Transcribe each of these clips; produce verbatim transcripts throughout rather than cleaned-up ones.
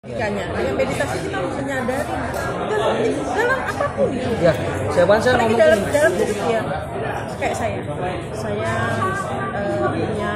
Kayaknya dengan meditasi kita menyadari dalam, dalam apapun ya, saya saya ngomong dalam, dalam hidup ya kayak saya saya uh, punya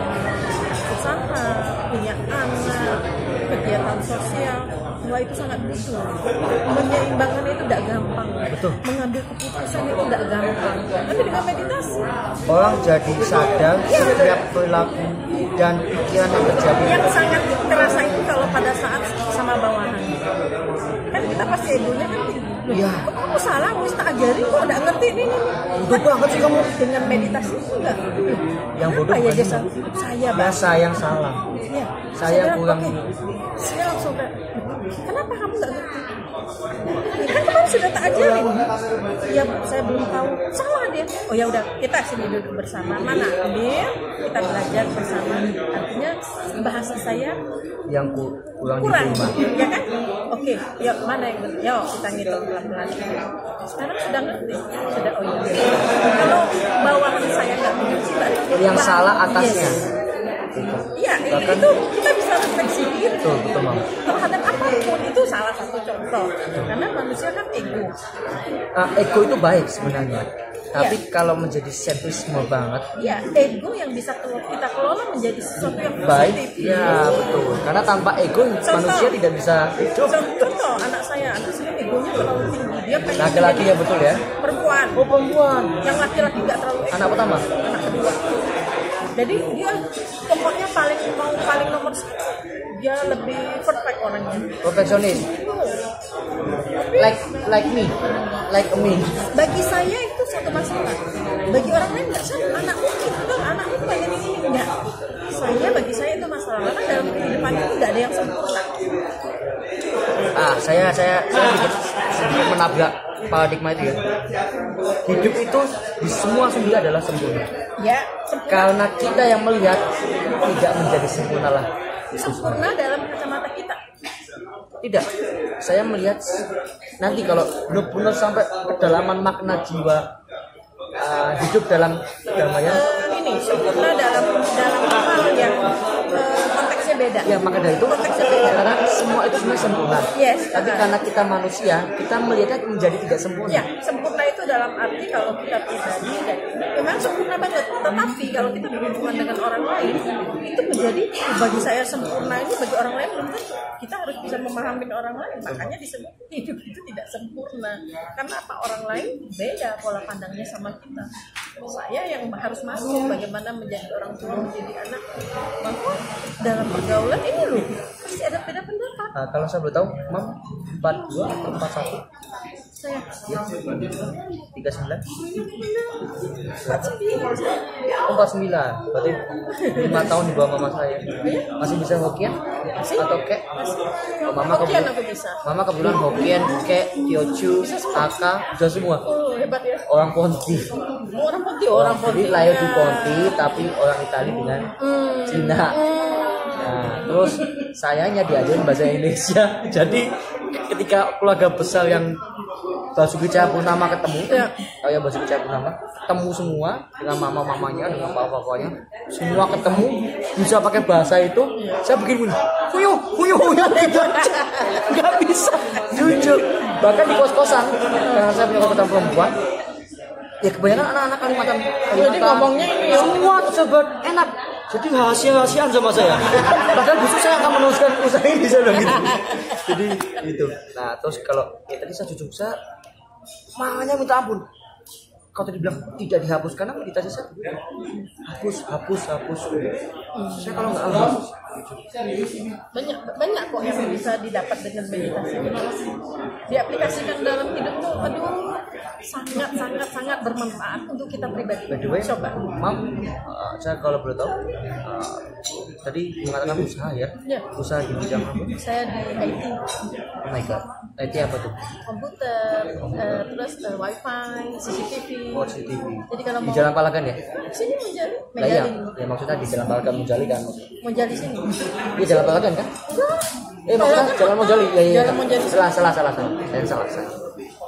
usaha, punya anak, kegiatan sosial, semua itu sangat butuh. Menyeimbangkan itu tidak gampang. Betul. Mengambil keputusan itu tidak gampang. Tapi dengan meditasi orang jadi sadar ya, setiap perilaku dan pikiran yang terjadi. Yang sangat terasa itu kalau pada saat sama bawahan. Kan kita pasti egonya kan tinggi. Iya. Kok kamu salah, harus tak ajarin kok enggak ngerti ini nih. Bodoh banget sih kamu. Dengan meditasi enggak. Yang bodoh ya kan jasa saya, ya, saya yang salah. Ya, saya saya kurang. Okay. Saya langsung kayak, kenapa kamu enggak ngerti? Kan kemarin sudah tak ajarin. Ya, saya belum tahu. Salah dia. Oh ya udah, kita sini duduk bersama. Mana ambil, kita belajar bersama. Artinya bahasa saya yang ku, kurang, kurang diterima. Ya kan? Oke, yuk mana yang yuk kita ngitung pelan-pelan. Sekarang sudah ngerti, sudah oh iya. Kalau bawahan saya nggak mengerti, yang salah atasnya. Iya, itu kita bisa refleksi diri. Betul, betul, Mam. Terhadap apapun itu salah satu contoh. Karena manusia kan ego. Uh, ego itu baik sebenarnya. Tapi ya, kalau menjadi sentrisme banget, ya ego yang bisa kita kelola menjadi sesuatu yang baik, positif. ya betul. Karena tanpa ego contoh, manusia tidak bisa hidup. Contoh anak saya, anak saya egonya terlalu tinggi. Dia pengen laki-laki ya betul ya. Perempuan. Oh perempuan. Yang laki-laki nggak terlalu ego. Anak pertama. Anak kedua. Jadi dia pokoknya paling mau paling nomor satu. Dia lebih perfect orangnya. Perfeksionis. Like like me, like me. Bagi saya itu satu masalah. Bagi orang lain nggak sama. Anakmu gitu, anakmu pengen ini enggak. Saya bagi saya itu masalah. Karena dalam kehidupan itu nggak ada yang sempurna. Ah, saya saya saya sedikit, sedikit menabrak paradigma itu ya. Hidup itu di semua sumber adalah sempurna. Ya. Sempurna. Karena kita yang melihat tidak menjadi sempurna lah. Sempurna dalam kacamata kita. Tidak, saya melihat nanti kalau benar-benar sampai kedalaman makna jiwa uh, hidup dalam damai uh, ini sempurna dalam dalam hal yang uh, konteksnya beda. Ya maka dari itu konteksnya beda karena semua itu sebenarnya sempurna. Yes. Tapi uh, karena kita manusia, kita melihatnya menjadi tidak sempurna. Ya, sempurna itu dalam arti kalau kita pribadi dan memang sempurna banget. Tetapi kalau kita berhubungan dengan orang lain, itu menjadi bagi saya sempurna ini bagi orang lain belum tentu. Kita harus bisa memahami orang lain. Makanya disebut hidup itu tidak sempurna. Karena apa? Orang lain beda pola pandangnya sama kita. Saya yang harus masuk bagaimana menjadi orang tua, menjadi anak, bahwa dalam pergaulan ini loh pasti ada beda pendapat. Nah, kalau saya boleh tahu, Mam, empat dua atau empat satu? Saya Ya, tiga sembilan. empat sembilan. Oh, empat sembilan. Berarti lima tahun di bawah mama saya. Masih bisa Hokkien atau kek? Oh, mama Hokkien kebetulan, aku bisa. mama kebetulan Hokkien, kek, Teochew, Hakka, bisa semua. Oh, hebat ya. Orang Ponti. Orang Ponti, orang Ponti. Jadi lahir di Ponti, tapi orang Itali dengan Hmm. Cina. Nah, terus sayanya diajarin bahasa Indonesia. Jadi ketika keluarga besar yang Basuki Cahayapurnama ketemu, ya. oh ya Basuki Cahayapurnama ketemu semua dengan mama-mamanya, dengan papa-papanya, semua ketemu bisa pakai bahasa itu. Saya begini, kuyu, kuyu, kuyu, gitu aja, nggak bisa, jujur. Bahkan di kos-kosan, karena saya punya kos-kosan perempuan, ya kebanyakan anak-anak Kalimantan, Kalimantan Jadi ngomongnya ini ya. semua tersebut enak. Jadi rahasia-rahasiaan sama saya. Padahal justru saya akan meneruskan usaha ini saya bilang gitu. Jadi itu. Nah terus kalau ya tadi saya jujur saya makanya minta ampun. Kalau tadi bilang tidak dihapuskan, apa meditasi saya hapus, hapus, hapus. Saya kalau nggak hapus, banyak banyak kok yang bisa didapat dengan meditasi. Diaplikasikan dalam hidupmu, aduh sangat sangat sangat bermanfaat untuk kita pribadi. by the way, Coba. Mam, uh, saya kalau boleh tahu, uh, tadi mengatakan usaha ya, Ya. usaha di bidang apa? Saya di I T, Oh my god, I T apa tuh? komputer, uh, terus uh, wifi, C C T V. Oh, C C T V. Jadi kalau Di mau Jalan Palagan ya? sini menjadi, Nah, iya, menjadi, ya maksudnya di Jalan Palagan Mojali kan? mau jadi sini. Iya Jalan Palagan kan? Enggak. Eh maksudnya Jalan Mojali, ya iya. Jalan Mojali. Salah, salah, salah, salah. Saya salah, salah.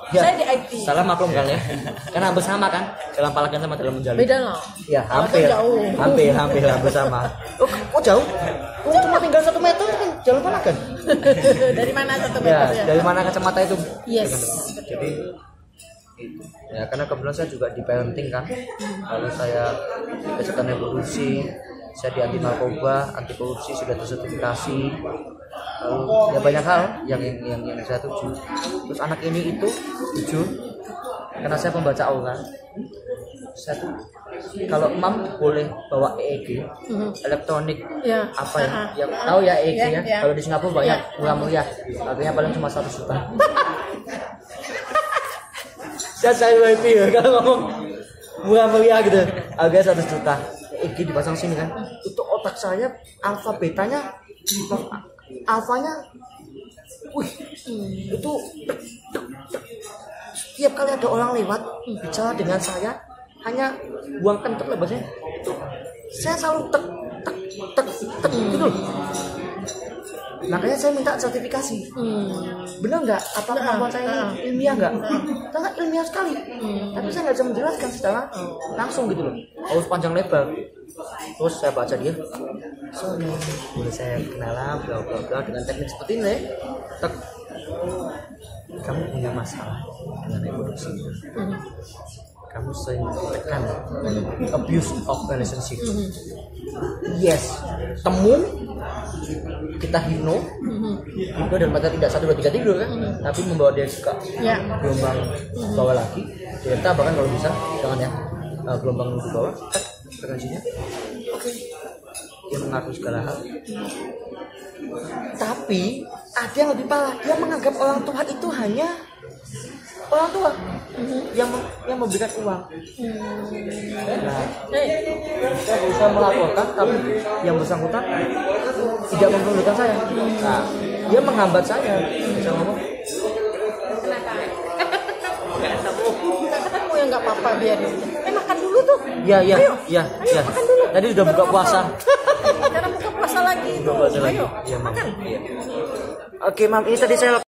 Ya, Saya di I T. salah maklum kan ya. Karena hampir sama kan dalam palagan sama dalam menjalin. Beda loh. Ya, hampir. Palagan jauh. Hampir, hampir hampir sama. Oh, kok jauh? Oh, cuma tinggal satu meter kan jalan palagan. Dari mana satu Ya, meter ya? dari mana kacamata itu? Yes. Jadi itu. Ya, karena kebetulan saya juga di parenting kan. Lalu saya kegiatan evolusi, saya di anti narkoba, anti korupsi sudah tersertifikasi. Lalu ya banyak hal yang yang yang, yang saya tuju. Terus anak ini itu tuju karena saya pembaca aura. Saya tuh kalau mam boleh bawa E E G Mhm. elektronik Ya. apa ya? Ah, Yang ah. tahu ya E E G Ya, ya. ya. Kalau di Singapura banyak Ya. murah-murah. Harganya paling cuma seratus juta. Saya cari W P ya kalau ngomong murah-murah gitu. Harganya seratus juta. E E G dipasang sini kan. Itu otak saya alfa betanya alfanya wih itu setiap kali ada orang lewat bicara dengan saya hanya buang kentut lah bahasanya saya selalu tek tek tek tek gitu loh. Makanya saya minta sertifikasi. Hmm. Benar nggak apa kemampuan saya ini ilmiah nggak? Sangat ilmiah sekali. Tapi saya nggak bisa menjelaskan secara langsung gitu loh. Harus panjang lebar. Terus saya baca dia. So, boleh saya kenalan bla bla bla dengan teknik seperti ini. Tek. Kamu punya masalah dengan evolusi. Kamu sering ditekan, abuse of relationship. Yes, temu kita hipno, hipno dan mata tidak satu dua tiga tidur kan, tapi membawa dia ke Ya. gelombang bawah lagi, delta bahkan kalau bisa, jangan ya, uh, gelombang menuju bawah, frekuensinya, oke, dia mengaku segala hal. Tapi ada yang lebih parah, dia menganggap orang tua itu hanya orang tua yang yang memberikan uang. Nah, saya berusaha melaporkan, tapi yang bersangkutan tidak memperdulikan saya. Nah, dia menghambat saya. Saya ngomong, Ketemu yang nggak apa-apa biarin. Eh makan dulu tuh. ya ya Ayo. ya Ayo, ya. makan dulu. Tadi udah buka puasa. Karena buka puasa lagi. Buka puasa lagi. Ayo, Iya, Mam. makan. Iya. Oke, Mam, ini tadi saya